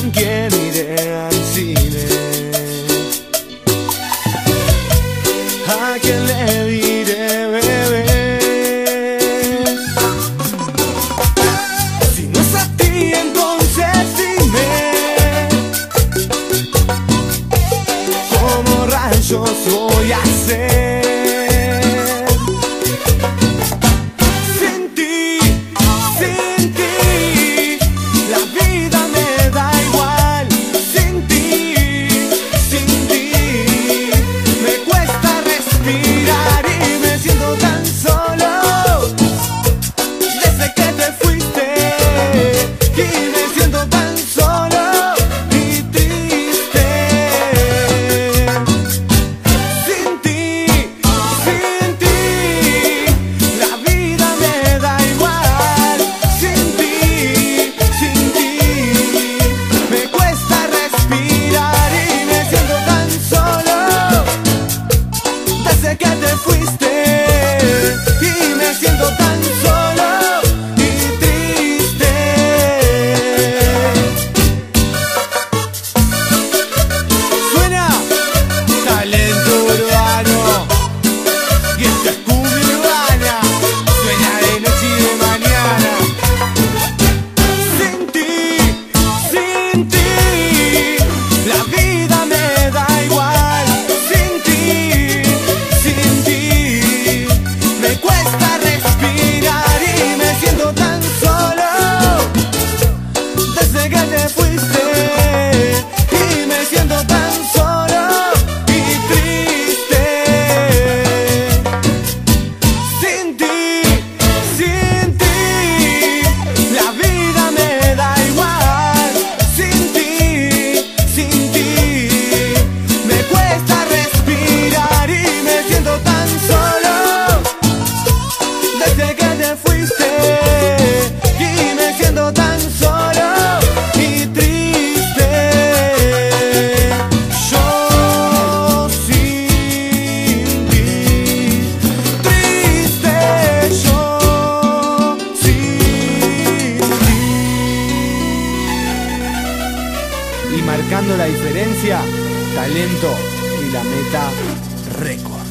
con quién iré al cine, a quién le diré bebé. Si no es a ti, entonces dime cómo rayos voy a hacer. Y marcando la diferencia, Talento y La Meta Records.